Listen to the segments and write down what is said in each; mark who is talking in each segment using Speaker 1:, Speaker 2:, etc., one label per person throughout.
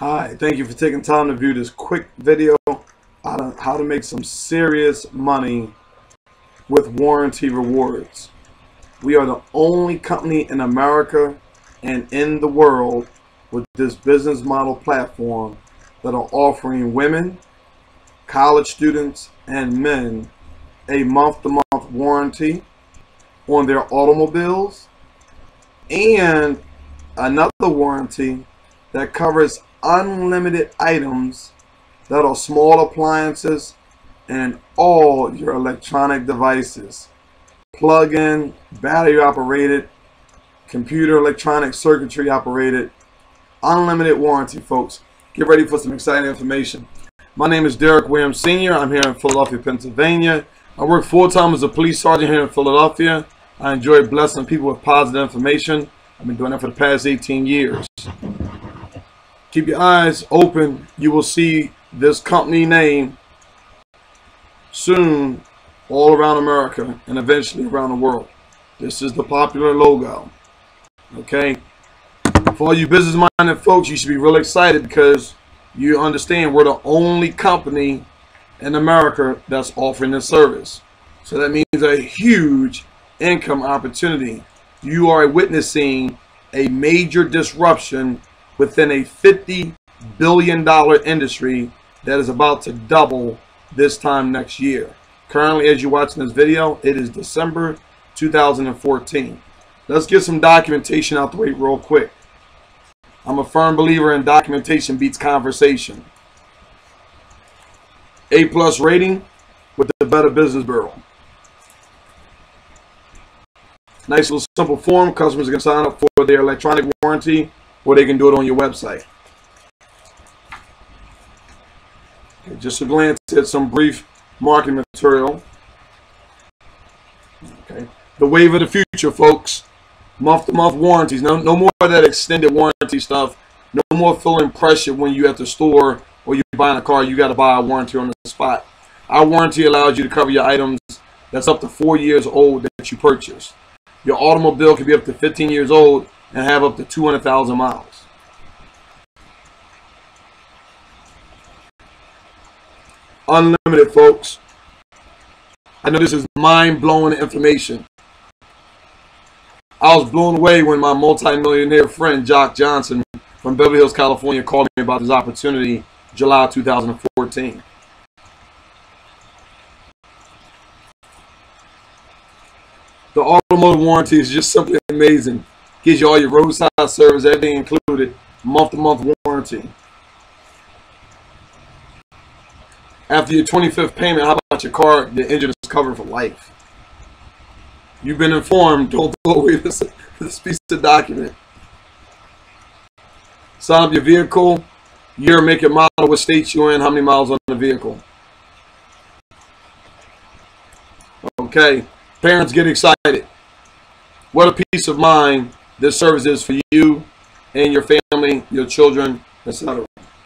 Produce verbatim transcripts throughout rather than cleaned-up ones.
Speaker 1: Hi, thank you for taking time to view this quick video on how to make some serious money with warranty rewards. We are the only company in America and in the world with this business model platform that are offering women, college students, and men a month-to-month warranty on their automobiles and another warranty that covers unlimited items that are small appliances and all your electronic devices. Plug-in, battery operated, computer electronic circuitry operated, unlimited warranty, folks. Get ready for some exciting information. My name is Derrick Williams Senior I'm here in Philadelphia, Pennsylvania. I work full-time as a police sergeant here in Philadelphia. I enjoy blessing people with positive information. I've been doing that for the past eighteen years. Keep your eyes open. You will see this company name soon all around America and eventually around the world. This is the popular logo. Okay? For all you business-minded folks, you should be really excited because you understand we're the only company in America that's offering this service. So that means a huge income opportunity. You are witnessing a major disruption within a fifty billion dollar industry that is about to double this time next year. Currently, as you're watching this video, it is December two thousand fourteen. Let's get some documentation out the way real quick. I'm a firm believer in documentation beats conversation. A plus rating with the Better Business Bureau. Nice little simple form. Customers can sign up for their electronic warranty, or they can do it on your website. Okay, just a glance at some brief marketing material. Okay, the wave of the future, folks. Month-to-month warranties. No, no more of that extended warranty stuff. No more feeling pressure when you're at the store or you're buying a car. You got to buy a warranty on the spot. Our warranty allows you to cover your items that's up to four years old that you purchased. Your automobile can be up to fifteen years old and have up to two hundred thousand miles. Unlimited, folks. I know this is mind-blowing information. I was blown away when my multi-millionaire friend Jock Johnson from Beverly Hills, California called me about this opportunity July two thousand fourteen. The automotive warranty is just simply amazing. Gives you all your roadside service, everything included, month-to-month warranty. After your twenty-fifth payment, how about your car? The engine is covered for life. You've been informed. Don't throw away this, this piece of document. Sign up your vehicle, year, make, and model, what state you're in, how many miles on the vehicle. Okay, parents get excited. What a peace of mind this service is for you and your family, your children, et cetera.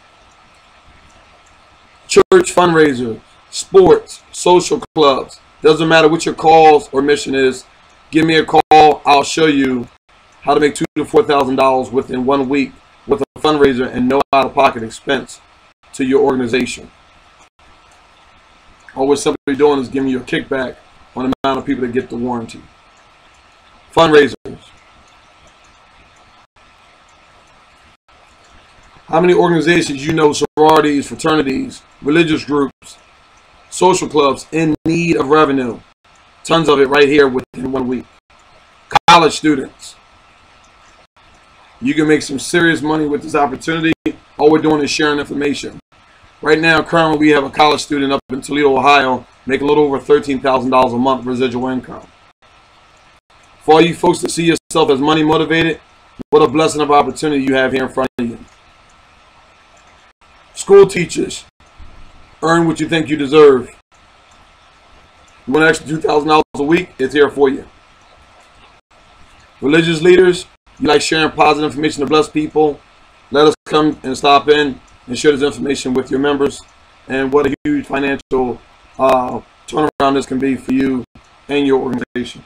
Speaker 1: Church fundraiser, sports, social clubs. Doesn't matter what your cause or mission is. Give me a call. I'll show you how to make two to four thousand dollars within one week with a fundraiser and no out-of-pocket expense to your organization. All we're simply doing is giving you a kickback on the amount of people that get the warranty. Fundraisers. How many organizations you know, sororities, fraternities, religious groups, social clubs in need of revenue? Tons of it right here within one week. College students. You can make some serious money with this opportunity. All we're doing is sharing information. Right now, currently, we have a college student up in Toledo, Ohio, making a little over thirteen thousand dollars a month residual income. For all you folks to see yourself as money motivated, what a blessing of opportunity you have here in front of you. School teachers. Earn what you think you deserve. You want an extra two thousand dollars a week? It's here for you. Religious leaders, you like sharing positive information to bless people? Let us come and stop in and share this information with your members. And what a huge financial uh, turnaround this can be for you and your organization.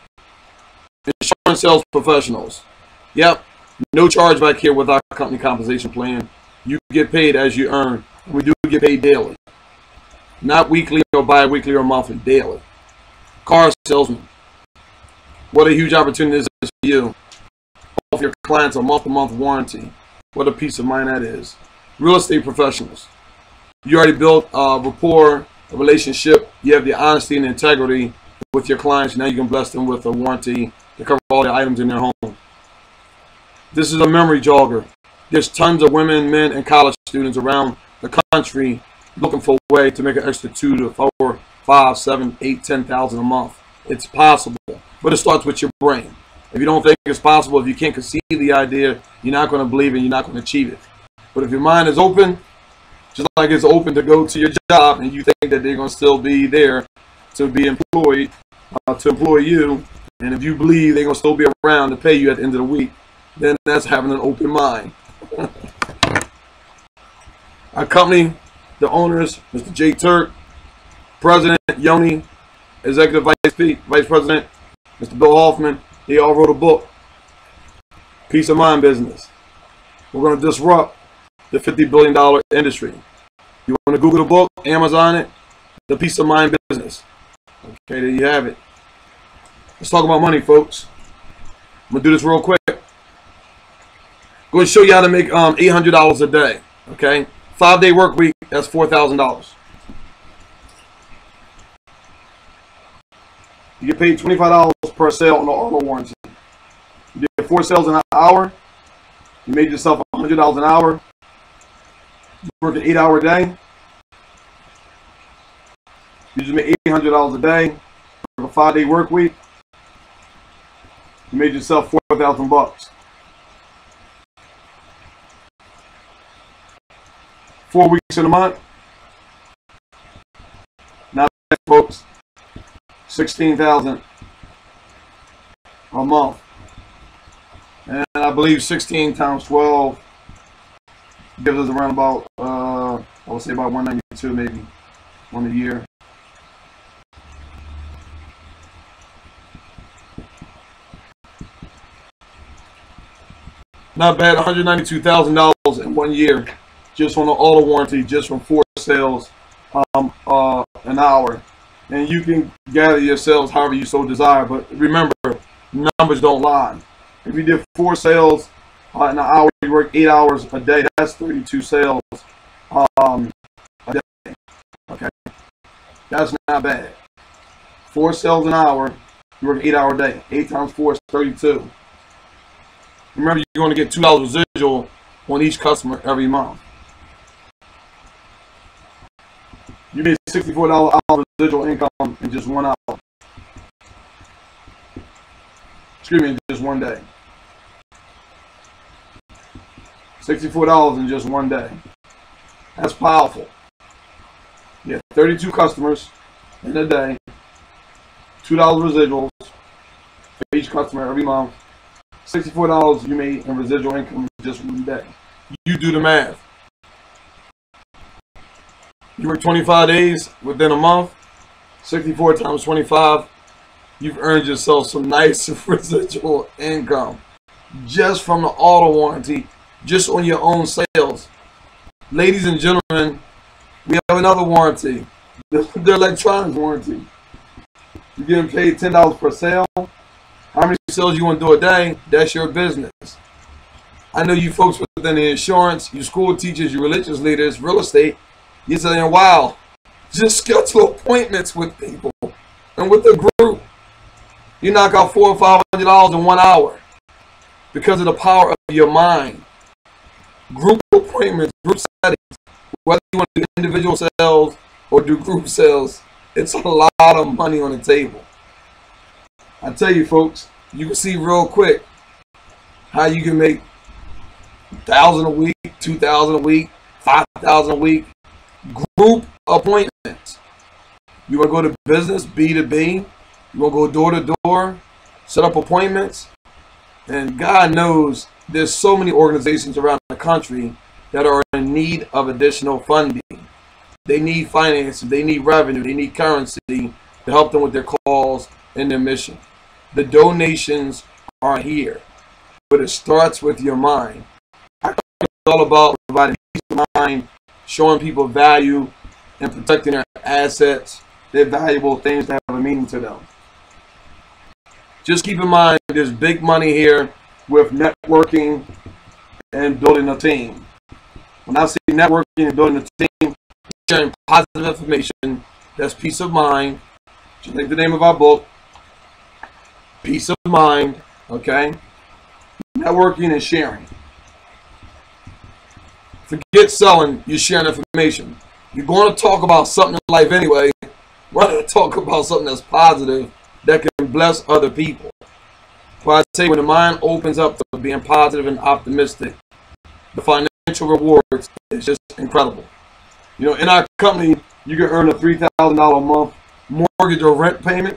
Speaker 1: Insurance sales professionals. Yep, no chargeback here with our company compensation plan. You get paid as you earn. We do get paid daily. Not weekly or bi-weekly or monthly, daily. Car salesman. What a huge opportunity this is for you. Offer your clients a month-to-month warranty. What a peace of mind that is. Real estate professionals. You already built a rapport, a relationship. You have the honesty and integrity with your clients. Now you can bless them with a warranty to cover all the items in their home. This is a memory jogger. There's tons of women, men, and college students around the country looking for a way to make an extra two to four, five, seven, eight, ten thousand a month. It's possible, but it starts with your brain. If you don't think it's possible, if you can't conceive the idea, you're not going to believe it, you're not going to achieve it. But if your mind is open, just like it's open to go to your job and you think that they're going to still be there to be employed, uh, to employ you, and if you believe they're going to still be around to pay you at the end of the week, then that's having an open mind. Our company, the owners, Mister J. Turk, President Yoni, Executive Vice, Vice President, Mister Bill Hoffman, they all wrote a book, Peace of Mind Business. We're going to disrupt the fifty billion dollar industry. You want to Google the book, Amazon it, the Peace of Mind Business. Okay, there you have it. Let's talk about money, folks. I'm going to do this real quick. I'm going to show you how to make um, eight hundred dollars a day. Okay, five day work week, that's four thousand dollars. You get paid twenty-five dollars per sale on the auto warranty. You did four sales in an hour. You made yourself one hundred dollars an hour. You work an eight hour day. You just made eight hundred dollars a day. Work a five day work week. You made yourself four thousand bucks. Four weeks in a month. Now, folks, sixteen thousand a month, and I believe sixteen times twelve gives us around about uh, I would say about one ninety-two, maybe on a year. Not bad, one hundred ninety-two thousand dollars in one year, just on the auto warranty, just from four sales um, uh, an hour. And you can gather your sales however you so desire. But remember, numbers don't lie. If you did four sales uh, in an hour, you work eight hours a day. That's thirty-two sales um, a day. Okay, that's not bad. Four sales an hour, you work an eight-hour day. Eight times four is thirty-two. Remember, you're going to get two dollars residual on each customer every month. You made sixty-four dollars residual income in just one hour. Excuse me, in just one day. sixty-four dollars in just one day. That's powerful. You have thirty-two customers in a day. two dollars residuals for each customer every month. sixty-four dollars you made in residual income in just one day. You do the math. You work twenty-five days within a month, sixty-four times twenty-five, you've earned yourself some nice residual income just from the auto warranty, just on your own sales. Ladies and gentlemen, we have another warranty, the, the electronics warranty. You're getting paid ten dollars per sale. How many sales you want to do a day, that's your business. I know you folks within the insurance, you school teachers, you religious leaders, real estate, you're saying, wow, just schedule appointments with people and with the group. You knock out four or five hundred dollars in one hour because of the power of your mind. Group appointments, group settings, whether you want to do individual sales or do group sales, it's a lot of money on the table. I tell you folks, you can see real quick how you can make a thousand a week, two thousand a week, five thousand a week. Group appointments. You want to go to business, B to B. You want to go door to door, set up appointments. And God knows there's so many organizations around the country that are in need of additional funding. They need finances, they need revenue, they need currency to help them with their cause and their mission. The donations are here, but it starts with your mind. It's all about providing of mind, showing people value, and protecting their assets, their valuable things that have a meaning to them. Just keep in mind, there's big money here with networking and building a team. When I say networking and building a team, sharing positive information, that's peace of mind. Just like the name of our book, Peace of Mind, okay? Networking and sharing. Forget selling, you're sharing information. You're going to talk about something in life anyway. Why don't talk about something that's positive that can bless other people? So I say when the mind opens up to being positive and optimistic, the financial rewards is just incredible. You know, in our company, you can earn a three thousand dollars a month mortgage or rent payment.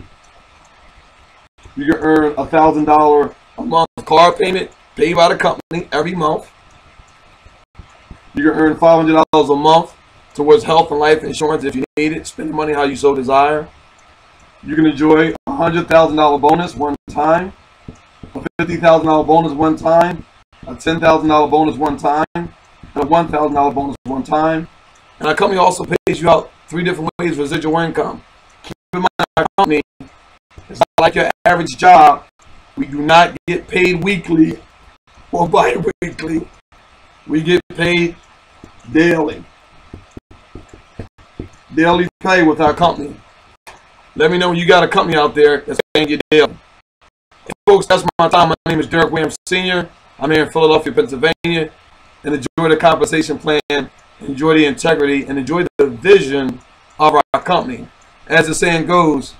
Speaker 1: You can earn a one thousand dollars a month car payment paid by the company every month. You can earn five hundred dollars a month towards health and life insurance if you need it. Spend the money how you so desire. You can enjoy a one hundred thousand dollars bonus one time, a fifty thousand dollars bonus one time, a ten thousand dollars bonus one time, and a one thousand dollars bonus one time. And our company also pays you out three different ways for residual income. Keep in mind, our company is not like your average job. We do not get paid weekly or bi-weekly. We get paid daily. Daily pay with our company. Let me know when you got a company out there that's paying you daily. Hey, folks, that's my time. My name is Derrick Williams Senior I'm here in Philadelphia, Pennsylvania. And enjoy the compensation plan, enjoy the integrity, and enjoy the vision of our company. As the saying goes,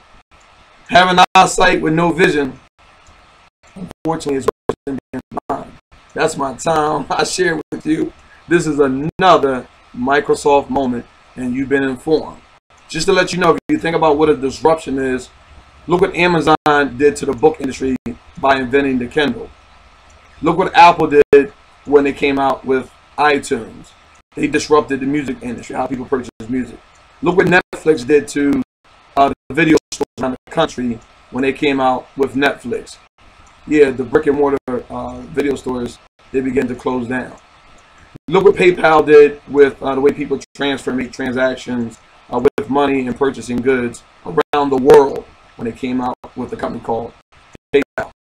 Speaker 1: having eyesight with no vision, unfortunately, is worse than being blind. That's my time. I share with you. This is another Microsoft moment, and you've been informed. Just to let you know, if you think about what a disruption is, look what Amazon did to the book industry by inventing the Kindle. Look what Apple did when they came out with iTunes. They disrupted the music industry, how people purchase music. Look what Netflix did to uh, the video stores around the country when they came out with Netflix. Yeah, the brick and mortar uh, video stores, they began to close down. Look what PayPal did with uh, the way people transfer, make transactions uh, with money and purchasing goods around the world when they came out with a company called PayPal.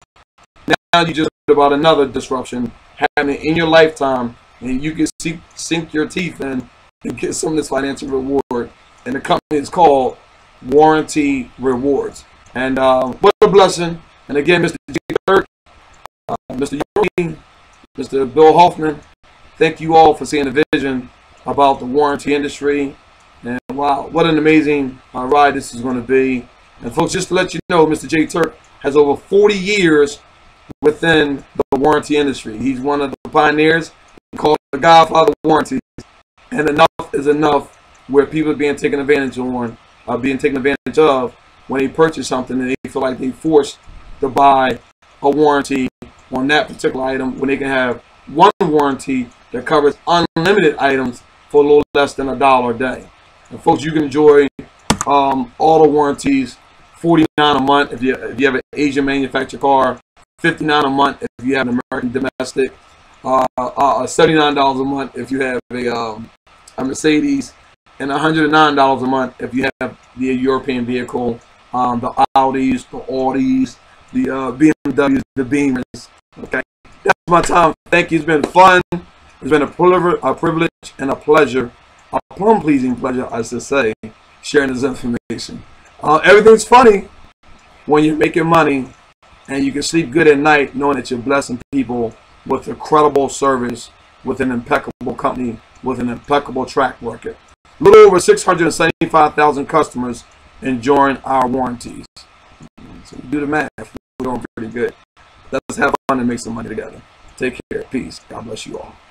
Speaker 1: Now you just heard about another disruption happening in your lifetime, and you can see, sink your teeth in and get some of this financial reward. And the company is called Warranty Rewards. And uh, what a blessing. And again, Mister Derrick, uh, Mister Yogi, Mister Bill Hoffman, thank you all for seeing the vision about the warranty industry. And wow, what an amazing uh, ride this is going to be. And folks, just to let you know, Mister J Turk has over forty years within the warranty industry. He's one of the pioneers, called the Godfather of warranties. And enough is enough where people are being taken advantage on, uh, being taken advantage of when they purchase something and they feel like they forced to buy a warranty on that particular item when they can have one warranty that covers unlimited items for a little less than a dollar a day. And folks, you can enjoy um, all the warranties, forty-nine dollars a month if you, if you have an Asian manufactured car, fifty-nine dollars a month if you have an American domestic, uh, uh, seventy-nine dollars a month if you have a, um, a Mercedes, and one hundred nine dollars a month if you have the European vehicle, um, the Audis, the Audis, the uh, B M Ws, the Beamers. Okay, that's my time. Thank you. It's been fun. It's been a privilege, a privilege and a pleasure, a plum-pleasing pleasure, I should say, sharing this information. Uh, everything's funny when you're making money, and you can sleep good at night knowing that you're blessing people with incredible service, with an impeccable company, with an impeccable track record. A little over six hundred seventy-five thousand customers enjoying our warranties. So do the math. We're doing pretty good. Let's have fun and make some money together. Take care. Peace. God bless you all.